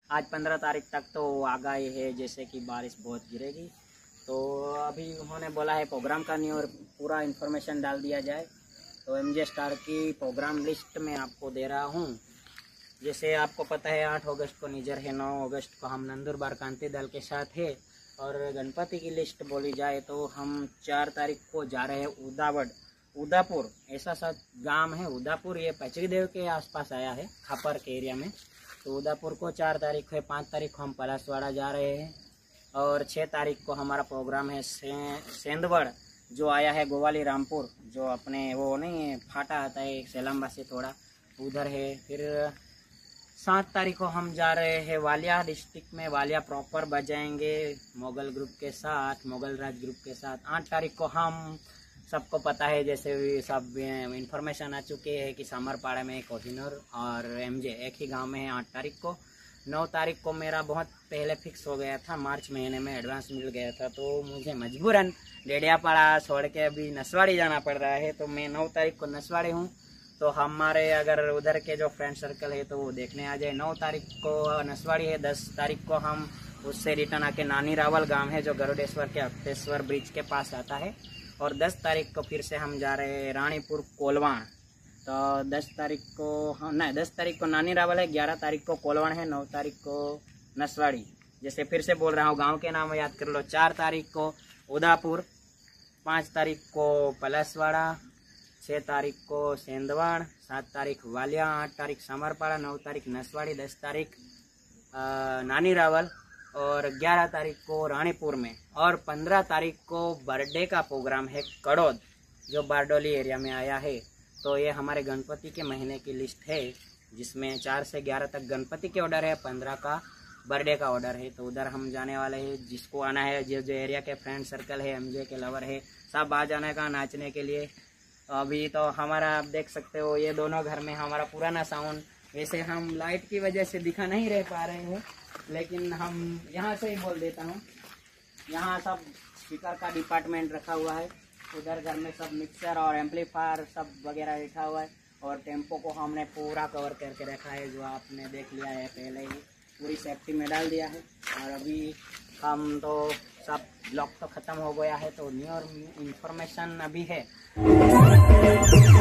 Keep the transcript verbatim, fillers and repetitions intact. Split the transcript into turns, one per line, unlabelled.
आज पंद्रह तारीख तक तो आगाही है जैसे कि बारिश बहुत गिरेगी। तो अभी उन्होंने बोला है प्रोग्राम का नहीं और पूरा इन्फॉर्मेशन डाल दिया जाए। तो एमजे स्टार की प्रोग्राम लिस्ट में आपको दे रहा हूँ। जैसे आपको पता है आठ अगस्त को निजर है, नौ अगस्त को हम नंदुरबार कांति दल के साथ है। और गणपति की लिस्ट बोली जाए तो हम चार तारीख को जा रहे हैं उदावड़ उदापुर, ऐसा सा गांव है उदापुर, ये पचरी देव के आसपास आया है, खापर के एरिया में। तो उदापुर को चार तारीख है। पाँच तारीख को हम पलासवाड़ा जा रहे हैं और छः तारीख को हमारा प्रोग्राम है से, सेंधवड़ जो आया है गोवाली रामपुर, जो अपने वो नहीं फाटा आता है सेलम्बा से थोड़ा उधर है। फिर सात तारीख को हम जा रहे हैं वालिया डिस्ट्रिक्ट में, वालिया प्रॉपर बजाएंगे मोगल ग्रुप के साथ, मोगल राज ग्रुप के साथ। आठ तारीख को हम सबको पता है जैसे भी सब इंफॉर्मेशन आ चुके हैं कि समरपाड़ा में कोहिनूर और एमजे एक ही गांव में है। आठ तारीख को नौ तारीख को मेरा बहुत पहले फिक्स हो गया था, मार्च महीने में एडवांस मिल गया था, तो मुझे मजबूरन डेडियापाड़ा छोड़ के अभी नसवाड़ी जाना पड़ रहा है। तो मैं नौ तारीख को नसवाड़ी हूँ। तो हमारे अगर उधर के जो फ्रेंड सर्कल है तो वो देखने आ जाए। नौ तारीख को नसवाड़ी है। दस तारीख को हम उससे रिटर्न आके नानी रावल गांव है जो गरुडेश्वर के अक्तेश्वर ब्रिज के पास आता है। और दस तारीख को फिर से हम जा रहे हैं रानीपुर कोलवाण। तो दस तारीख को हाँ नहीं दस तारीख को नानी रावल है, ग्यारह तारीख को कोलवाण है, नौ तारीख को नसवाड़ी। जैसे फिर से बोल रहा हूँ, गांव के नाम याद कर लो। चार तारीख को उदापुर, पाँच तारीख को पलासवाड़ा, छः तारीख को सेंधवड़, सात तारीख वालिया, आठ तारीख समरपाड़ा, नौ तारीख नसवाड़ी, दस तारीख नानी रावल और ग्यारह तारीख को रानीपुर में। और पंद्रह तारीख को बर्थडे का प्रोग्राम है कड़ोद जो बारडोली एरिया में आया है। तो ये हमारे गणपति के महीने की लिस्ट है जिसमें चार से ग्यारह तक गणपति के ऑर्डर है, पंद्रह का बर्थडे का ऑर्डर है। तो उधर हम जाने वाले हैं। जिसको आना है, जो जो एरिया के फ्रेंड सर्कल है, एमजे के लवर है, सब आ जाने का नाचने के लिए। अभी तो हमारा आप देख सकते हो ये दोनों घर में हमारा पुराना साउंड, वैसे हम लाइट की वजह से दिखा नहीं रह पा रहे हैं, लेकिन हम यहाँ से ही बोल देता हूँ। यहाँ सब स्पीकर का डिपार्टमेंट रखा हुआ है, उधर घर में सब मिक्सर और एम्पलीफायर सब वगैरह रखा हुआ है। और टेम्पो को हमने पूरा कवर करके रखा है, जो आपने देख लिया है पहले ही, पूरी सेफ्टी में डाल दिया है। और अभी हम तो सब ब्लॉक तो ख़त्म हो गया है, तो न्यू इंफॉर्मेशन अभी है।